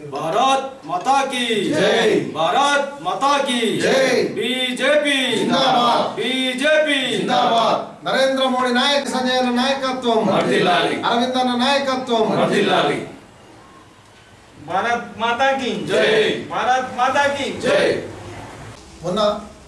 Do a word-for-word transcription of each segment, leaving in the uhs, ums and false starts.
భారత్ మాతా కీ జై, భారత్ మాతా కీ జై, బీజేపీ జిందాబాద్, బీజేపీ జిందాబాద్, నరేంద్ర మోడీ నాయక సంజయ్ నాయకత్వం వర్ధిల్లాలి, అరవింద్ అన్న నాయకత్వం వర్ధిల్లాలి, భారత్ మాతా కీ జై, భారత్ మాతా కీ జై. మొన్న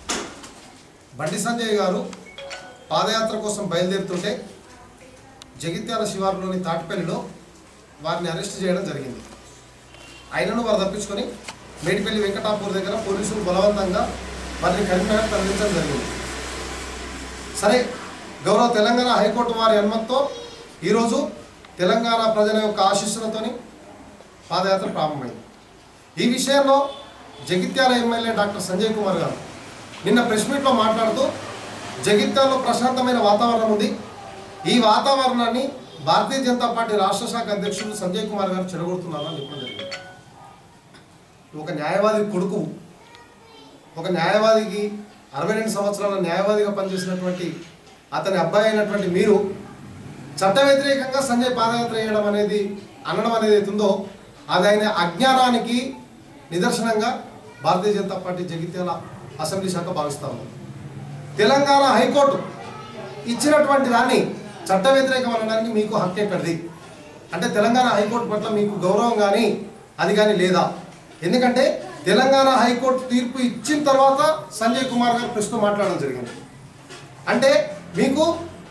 బండి సంజయ్ గారు పాదయాత్ర కోసం బయలుదేరుతుంటే జగిత్యాల శివారులోని తాటిపల్లిలో వారిని అరెస్ట్ చేయడం జరిగింది. ఆయనను వారు తప్పించుకొని మేడిపల్లి వెంకటాపూర్ దగ్గర పోలీసులు బలవంతంగా వారిని కరీంనగర్ తరలించడం జరిగింది. సరే, గౌరవ తెలంగాణ హైకోర్టు వారి అనుమతితో ఈరోజు తెలంగాణ ప్రజల యొక్క ఆశీస్సులతోని పాదయాత్ర ప్రారంభమైంది. ఈ విషయంలో జగిత్యాల ఎమ్మెల్యే డాక్టర్ సంజయ్ కుమార్ గారు నిన్న ప్రెస్ మీట్లో మాట్లాడుతూ జగిత్యాలలో ప్రశాంతమైన వాతావరణం ఉంది, ఈ వాతావరణాన్ని భారతీయ జనతా పార్టీ రాష్ట్ర శాఖ అధ్యక్షుడు సంజయ్ కుమార్ గారు చెడగొడుతున్నారని చెప్పడం జరిగింది. ఒక న్యాయవాది కొడుకు, ఒక న్యాయవాదికి అరవై రెండు సంవత్సరాల న్యాయవాదిగా పనిచేసినటువంటి అతని అబ్బాయి అయినటువంటి మీరు చట్ట వ్యతిరేకంగా సంజయ్ పాదయాత్ర చేయడం అనేది అనడం అనేది అవుతుందో అది ఆయన అజ్ఞానానికి నిదర్శనంగా భారతీయ జనతా పార్టీ జగిత్యాల అసెంబ్లీ శాఖ భావిస్తూ ఉంది. తెలంగాణ హైకోర్టు ఇచ్చినటువంటి దాన్ని చట్ట వ్యతిరేకం అనడానికి మీకు హక్కు ఎక్కడిది? అంటే తెలంగాణ హైకోర్టు పట్ల మీకు గౌరవం కానీ అది కానీ లేదా? ఎందుకంటే తెలంగాణ హైకోర్టు తీర్పు ఇచ్చిన తర్వాత సంజయ్ కుమార్ గారు ప్రశ్న మాట్లాడడం జరిగింది. అంటే మీకు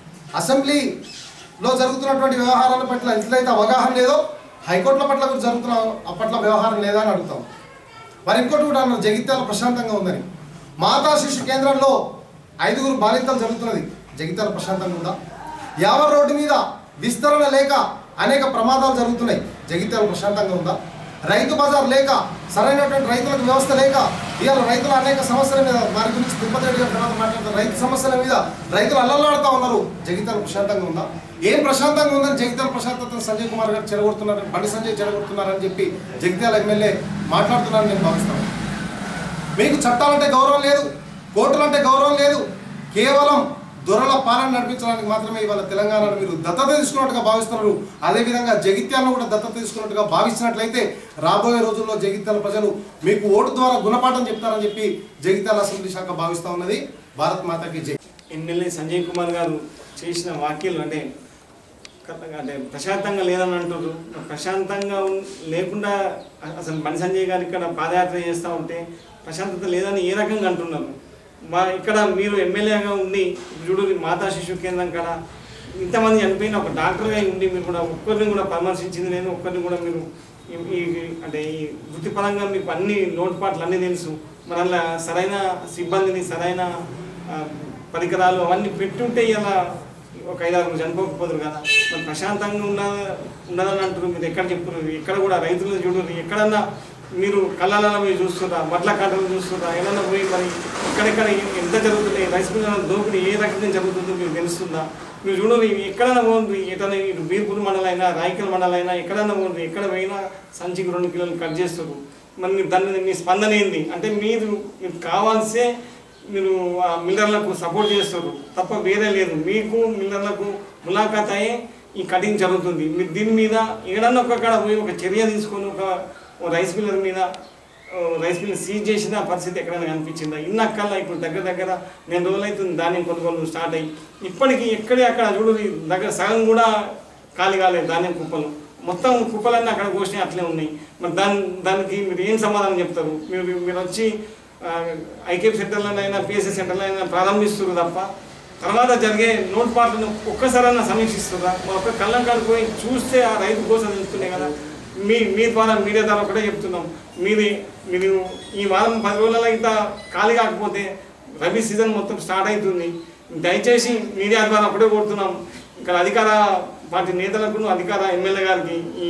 అసెంబ్లీలో జరుగుతున్నటువంటి వ్యవహారాల పట్ల ఎట్లయితే అవగాహన లేదో హైకోర్టుల పట్ల కూడా జరుగుతున్న అప్పట్ల వ్యవహారం లేదా అని అడుగుతాం. మరి ఇంకోటి కూడా అన్నారు, జగిత్యాల ప్రశాంతంగా ఉందని. మాతా శిశు కేంద్రంలో ఐదుగురు బాలింతలు జరుగుతున్నది, జగిత్యాల ప్రశాంతంగా ఉందా? యావ రోడ్డు మీద విస్తరణ లేక అనేక ప్రమాదాలు జరుగుతున్నాయి, జగిత్యాల ప్రశాంతంగా ఉందా? రైతు బజార్ లేక సరైనటువంటి రైతులకు వ్యవస్థ లేక ఇవాళ రైతులు అనేక సమస్యల మీద వారి గురించి తిరుపతి రెడ్డి గారి తర్వాత మాట్లాడుతారు, రైతు సమస్యల మీద రైతులు అల్లల్లాడుతూ ఉన్నారు, జగిత్యాల ప్రశాంతంగా ఉందా? ఏం ప్రశాంతంగా ఉందని జగిత్యాల ప్రశాంతతను సంజయ్ కుమార్ గారు చెడగొడుతున్నారు, బండి సంజయ్ చెడగొడుతున్నారని చెప్పి జగిత్యాల ఎమ్మెల్యే మాట్లాడుతున్నారని నేను భావిస్తాను. మీకు చట్టాలంటే గౌరవం లేదు, కోర్టులంటే గౌరవం లేదు, కేవలం దొరల పాలన నడిపించడానికి మాత్రమే ఇవాళ తెలంగాణను మీరు దత్తత తీసుకున్నట్టుగా భావిస్తున్నారు. అదేవిధంగా జగిత్యాలను కూడా దత్తత తీసుకున్నట్టుగా భావించినట్లయితే రాబోయే రోజుల్లో జగిత్యాల ప్రజలు మీకు ఓటు ద్వారా గుణపాఠం చెప్తారని చెప్పి జగిత్యాల అసెంబ్లీ శాఖ భావిస్తూ ఉన్నది. భారత్ మాతాకి జై. ఎమ్మెల్యే సంజయ్ కుమార్ గారు చేసిన వ్యాఖ్యలు అంటే అంటే ప్రశాంతంగా లేదని అంటున్నారు. ప్రశాంతంగా లేకుండా అసలు బండి సంజయ్ గారు ఇక్కడ పాదయాత్ర చేస్తూ ఉంటే ప్రశాంతత లేదని ఏ రకంగా అంటున్నారు? మా ఇక్కడ మీరు ఎమ్మెల్యేగా ఉండి చూడు మాతా శిశు కేంద్రం కాడ ఇంతమంది చనిపోయిన ఒక డాక్టర్గా ఉండి మీరు కూడా ఒక్కరిని కూడా పరామర్శించింది నేను, ఒక్కరిని కూడా మీరు ఈ అంటే ఈ వృత్తిపరంగా మీకు అన్ని లోటుపాట్లు అన్నీ తెలుసు, మరి అలా సరైన సిబ్బందిని సరైన పరికరాలు అవన్నీ పెట్టుంటే ఇలా ఒక ఐదారు చనిపోకపోదురు కదా. మరి ప్రశాంతంగా ఉన్న ఉన్నదని అంటున్నారు, మీరు ఎక్కడ చెప్తున్నారు? ఎక్కడ కూడా రైతులు చూడరు, ఎక్కడన్నా మీరు కళ్ళాలలో పోయి చూస్తుందా, వడ్ల కాటలు చూస్తుందా, ఏదన్నా పోయి మరి ఎక్కడెక్కడ ఎంత జరుగుతుంది, రైస్ మిల్ దోపిడీ ఏ రకంగా జరుగుతుందో మీకు తెలుస్తుందా? మీరు చూడండి, ఎక్కడైనా పోండి, ఎటైనా ఇటు బీర్పూర్ మండలైనా రాయకల్ మండలైనా ఎక్కడైనా పోండి, ఎక్కడ పోయినా సంచికి రెండు కిలోలు కట్ చేస్తారు. మరి మీరు దాన్ని మీ స్పందన ఏంది? అంటే మీరు మీకు కావాల్సే మీరు మిల్లర్లకు సపోర్ట్ చేస్తారు తప్ప వేరే లేదు. మీకు మిల్లర్లకు ములాఖాత్ అయ్యే ఈ కటింగ్ జరుగుతుంది. మీరు దీని మీద ఏడన్నా ఒక కాడ పోయి ఒక చర్య తీసుకొని ఒక రైస్ మిల్లర్ మీద రైస్ మిల్లర్ సీజ్ చేసిన పరిస్థితి ఎక్కడైనా కనిపించిందా? ఇన్నక్కల్లా ఇప్పుడు దగ్గర దగ్గర నేను రోజులైతుంది ధాన్యం కొనుగోలు స్టార్ట్ అయ్యి ఇప్పటికీ ఎక్కడే అక్కడ చూడు దగ్గర సగం కూడా ఖాళీ కాలేదు ధాన్యం కుప్పలు, మొత్తం కుప్పలన్నీ అక్కడ కోసినాయి అట్లే ఉన్నాయి. మరి దాని దానికి మీరు ఏం సమాధానం చెప్తారు? మీరు మీరు వచ్చి ఐకేపీ సెంటర్లైనా పిఎస్సీ సెంటర్లైనా ప్రారంభిస్తున్నారు తప్ప తర్వాత జరిగే నోట్పాట్లను ఒక్కసారైనా సమీక్షిస్తుందా? ఒక్క కళ్ళం కాడిపోయి చూస్తే ఆ రైతు కోసం తెలుస్తున్నాయి కదా. మీ మీ ద్వారా మీడియా ద్వారా ఒకటే చెప్తున్నాం, మీది మీరు ఈ వారం పది రోజులలో ఇంత ఖాళీ కాకపోతే రబీ సీజన్ మొత్తం స్టార్ట్ అవుతుంది. దయచేసి మీడియా ద్వారా ఒకటే కోరుతున్నాం, ఇక్కడ అధికార పార్టీ నేతలకు అధికార ఎమ్మెల్యే గారికి ఈ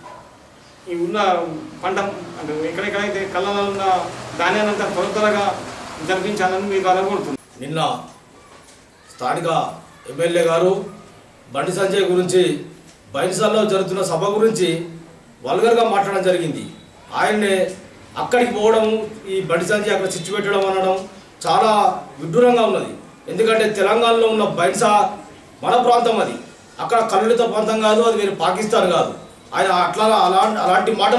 ఈ ఉన్న పంట అంటే ఎక్కడెక్కడైతే కళ్ళలో ఉన్న ధాన్యాన్నంతా త్వర త్వరగా జరిపించాలని మీ ద్వారా కోరుతున్నాం. నిన్న స్థానిక ఎమ్మెల్యే గారు బండి సంజయ్ గురించి బైన్సాల్లో జరుగుతున్న సభ గురించి వల్గర్గా మాట్లాడడం జరిగింది. ఆయన్నే అక్కడికి పోవడం, ఈ బండి సంజయ్ అక్కడ చిచ్చు పెట్టడం అనడం చాలా విడ్డూరంగా ఉన్నది. ఎందుకంటే తెలంగాణలో ఉన్న బైన్సా మన ప్రాంతం, అది అక్కడ కల్లుడిత ప్రాంతం కాదు, అది వేరే పాకిస్తాన్ కాదు. ఆయన అట్లా అలా అలాంటి మాటలు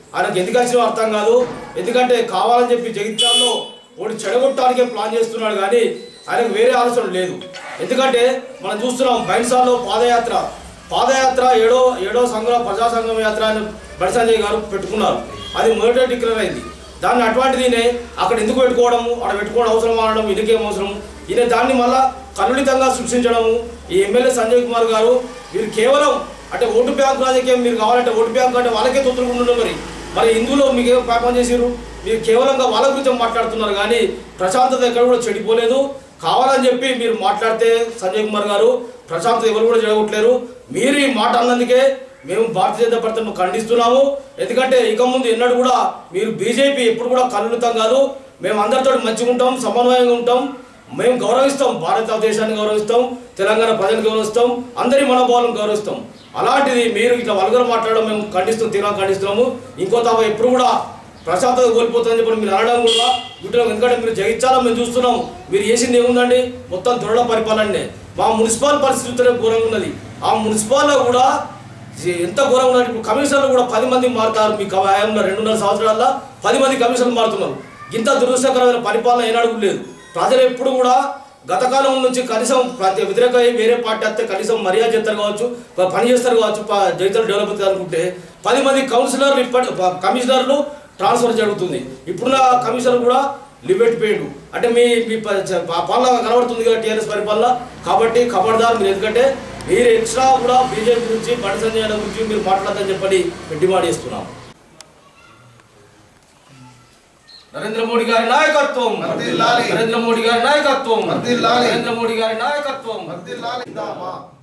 ఆయనకు ఎందుకు వచ్చినా అర్థం కాదు. ఎందుకంటే కావాలని చెప్పి జగిత్యాలలో ఓడి చెడగొట్టడానికే ప్లాన్ చేస్తున్నాడు కానీ ఆయనకు వేరే ఆలోచన లేదు. ఎందుకంటే మనం చూస్తున్నాం బైన్సాల్లో పాదయాత్ర పాదయాత్ర ఏడో ఏడో సంఘం ప్రజా సంఘం యాత్ర అని బండి సంజయ్ గారు పెట్టుకున్నారు. అది మొదట డిక్లేర్ అయింది. దాన్ని అటువంటిదినే అక్కడ ఎందుకు పెట్టుకోవడము, అక్కడ పెట్టుకోవడం అవసరం అనడం ఇదికేం అవసరం. ఈయన దాన్ని మళ్ళా కలుడితంగా సృష్టించడము. ఈ ఎమ్మెల్యే సంజయ్ కుమార్ గారు వీరు కేవలం అంటే ఓటు బ్యాంకు రాజకీయం మీరు కావాలంటే ఓటు బ్యాంకు అంటే వాళ్ళకే తొత్తులుకుంటున్నారు. మరి మరి హిందువులో మీకు ఏం పాపం చేసారు? మీరు కేవలంగా వాళ్ళ గురించి మాట్లాడుతున్నారు కానీ ప్రశాంతత ఎక్కడ కూడా చెడిపోలేదు. కావాలని చెప్పి మీరు మాట్లాడితే సంజయ్ కుమార్ గారు ప్రశాంతత ఎవరు కూడా జరగట్లేరు. మీరు ఈ మాట అన్నందుకే మేము భారతీయ జనతా పార్టీని ఖండిస్తున్నాము. ఎందుకంటే ఇక ముందు ఎన్నడూ కూడా మీరు బీజేపీ ఎప్పుడు కూడా కలులుతాం కాదు. మేము అందరితో మంచిగా ఉంటాం, సమన్వయంగా ఉంటాం, మేము గౌరవిస్తాం, భారతదేశాన్ని గౌరవిస్తాం, తెలంగాణ ప్రజలను గౌరవిస్తాం, అందరి మనోభావాలను గౌరవిస్తాం. అలాంటిది మీరు ఇట్లా వల్గర్ మాట్లాడడం మేము ఖండిస్తూ తీరా ఖండిస్తున్నాము. ఇంకో తాప ఎప్పుడు కూడా ప్రశాంతత కోల్పోతుందని చెప్పి మీరు అనడం కూడా వీటిలో. ఎందుకంటే మీరు జగిత్యాల మేము చూస్తున్నాం, మీరు చేసింది ఏముందండి? మొత్తం దృఢ పరిపాలనే. మా మున్సిపల్ పరిస్థితులే ఘోరంగా ఉన్నది. ఆ మున్సిపాల్లో కూడా ఎంత ఘోరంగా ఉన్నది. ఇప్పుడు కమిషనర్లు కూడా పది మంది మారుతారు. మీ హయాంలో రెండున్నర సంవత్సరాల్లో పది మంది కమిషనర్లు మారుతున్నారు. ఇంత దురదృష్టకరమైన పరిపాలన ఏనాడు లేదు. ప్రజలు ఎప్పుడు కూడా గత కాలం నుంచి కనీసం ప్రతి వ్యతిరేక వేరే పార్టీ వస్తే కనీసం మర్యాద చేస్తారు కావచ్చు, పని చేస్తారు కావచ్చు, జగిత్యాల డెవలప్ అవుతుంది అనుకుంటే పది మంది కౌన్సిలర్లు ఇప్పటి కమిషనర్లు ట్రాన్స్ఫర్ జరుగుతుంది. ఇప్పుడున్న కమిషనర్ కూడా లిబెట్ పేడు అంటే మీ మీ పాలన కనబడుతుంది కదా టీఆర్ఎస్ పరిపాలన. కాబట్టి ఖబర్దార్ మీరు. ఎందుకంటే మీరు ఎక్స్ట్రా కూడా బీజేపీ గురించి బండి సంజయ్ గురించి మీరు మాట్లాడదని చెప్పని డిమాండ్ చేస్తున్నాం. నరేంద్ర మోడీ గారి నాయకత్వం, నరేంద్ర మోడీ గారి నాయకత్వం, నరేంద్ర మోడీ గారి నాయకత్వం.